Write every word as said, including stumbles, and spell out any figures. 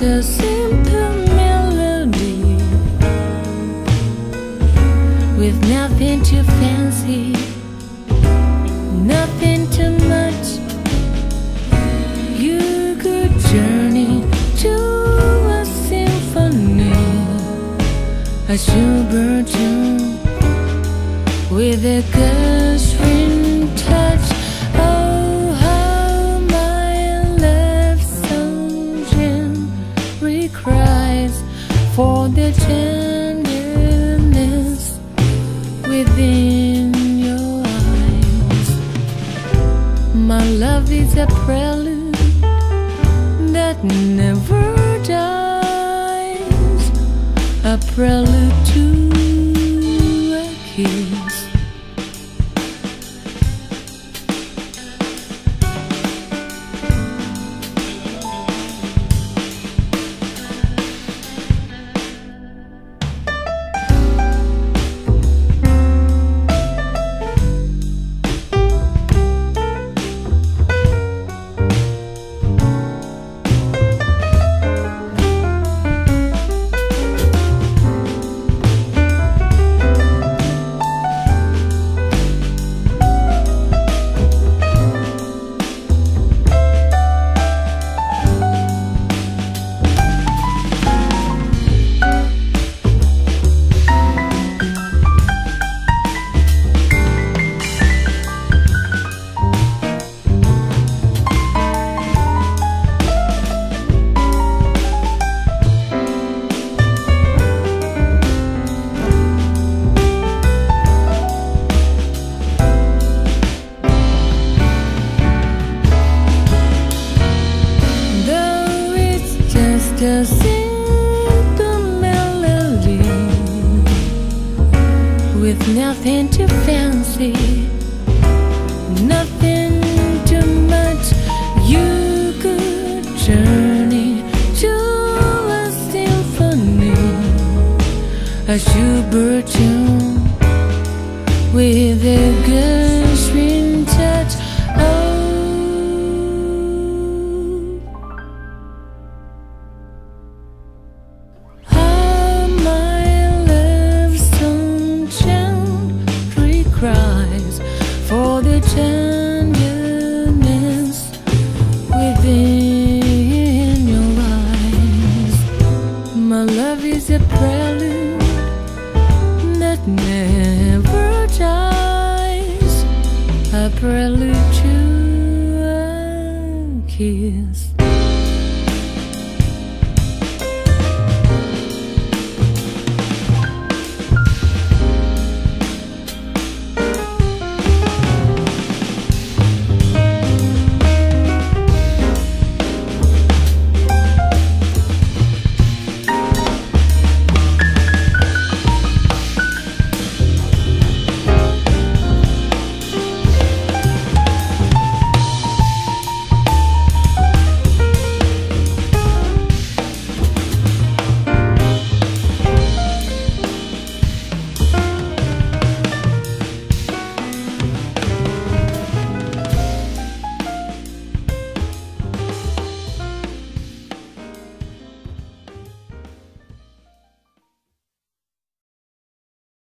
a simple melody with nothing too fancy, nothing too much. You could journey to a symphony, a Schubert tune with a Gershwin touch. Oh, how my love song gently cries for the tenderness within your eyes. My love is a prelude that never dies, a prelude to a kiss. A simple melody with nothing too fancy, nothing too much. You could journey to a symphony, a Schubert tune with a Gershwin touch. Oh, cries for the tenderness within your eyes. My love is a prelude that never dies, a prelude to a kiss.